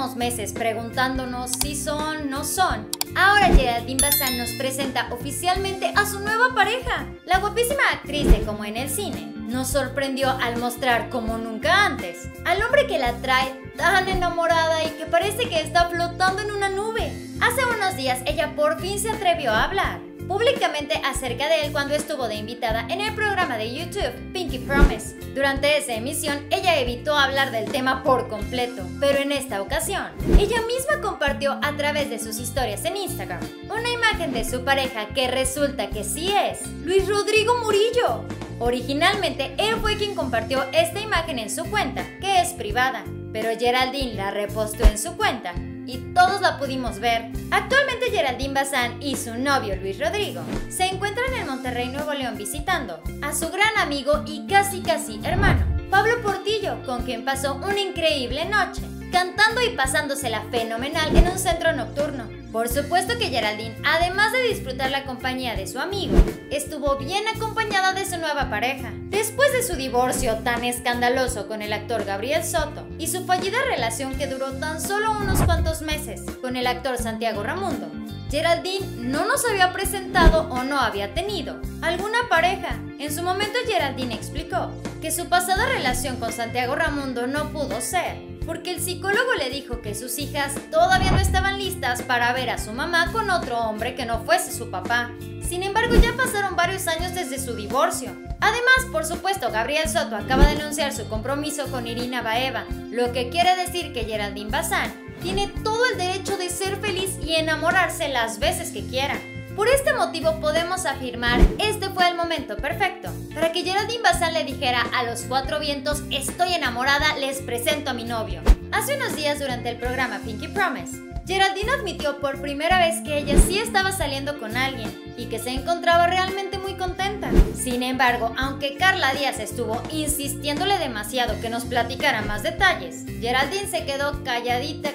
llevábamos meses preguntándonos si son, no son, ahora Geraldine Bazán nos presenta oficialmente a su nueva pareja. La guapísima actriz de Como en el Cine nos sorprendió al mostrar como nunca antes al hombre que la trae tan enamorada y que parece que está flotando en una nube. Hace unos días ella por fin se atrevió a hablar públicamente acerca de él cuando estuvo de invitada en el programa de YouTube Pinky Promise. Durante esa emisión, ella evitó hablar del tema por completo, pero en esta ocasión, ella misma compartió a través de sus historias en Instagram una imagen de su pareja que resulta que sí es Luis Rodrigo Murillo. Originalmente, él fue quien compartió esta imagen en su cuenta, que es privada, pero Geraldine la repostó en su cuenta y todos la pudimos ver. Actualmente Geraldine Bazán y su novio Luis Rodrigo se encuentran en Monterrey, Nuevo León visitando a su gran amigo y casi hermano, Pablo Portillo, con quien pasó una increíble noche, cantando y pasándosela fenomenal en un centro nocturno. Por supuesto que Geraldine, además de disfrutar la compañía de su amigo, estuvo bien acompañada de su nueva pareja. Después de su divorcio tan escandaloso con el actor Gabriel Soto y su fallida relación que duró tan solo unos cuantos meses con el actor Santiago Ramundo, Geraldine no nos había presentado o no había tenido alguna pareja. En su momento Geraldine explicó que su pasada relación con Santiago Ramundo no pudo ser porque el psicólogo le dijo que sus hijas todavía no estaban listas para ver a su mamá con otro hombre que no fuese su papá. Sin embargo, ya pasaron varios años desde su divorcio. Además, por supuesto, Gabriel Soto acaba de anunciar su compromiso con Irina Baeva, lo que quiere decir que Geraldine Bazán tiene todo el derecho de ser feliz y enamorarse las veces que quiera. Por este motivo podemos afirmar, este fue el momento perfecto para que Geraldine Bazán le dijera a los cuatro vientos: estoy enamorada, les presento a mi novio. Hace unos días durante el programa Pinky Promise, Geraldine admitió por primera vez que ella sí estaba saliendo con alguien y que se encontraba realmente muy contenta. Sin embargo, aunque Carla Díaz estuvo insistiéndole demasiado que nos platicara más detalles, Geraldine se quedó calladita.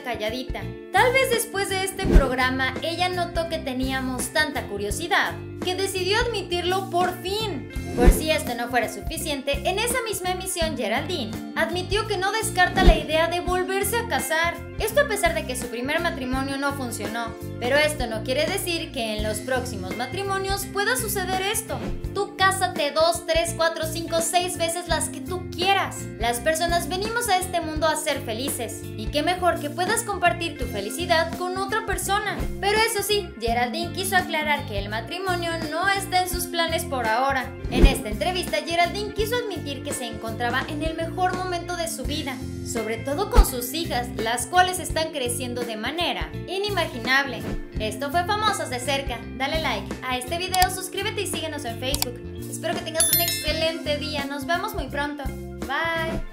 Tal vez después de este programa ella notó que teníamos tanta curiosidad que decidió admitirlo por fin. Por si esto no fuera suficiente, en esa misma emisión Geraldine admitió que no descarta la idea de volverse a casar. Esto a pesar de que su primer matrimonio no funcionó. Pero esto no quiere decir que en los próximos matrimonios pueda suceder esto. Tú cásate 2, 3, 4, 5, 6 veces las que tú quieras. Las personas venimos a este mundo a ser felices. Y qué mejor que puedas compartir tu felicidad con otra persona. Pero eso sí, Geraldine quiso aclarar que el matrimonio no está en sus planes por ahora. En esta entrevista, Geraldine quiso admitir que se encontraba en el mejor momento de su vida, sobre todo con sus hijas, las cuales están creciendo de manera inimaginable. Esto fue Famosos de Cerca. Dale like a este video, suscríbete y síguenos en Facebook. Espero que tengas un excelente día. Nos vemos muy pronto. Bye.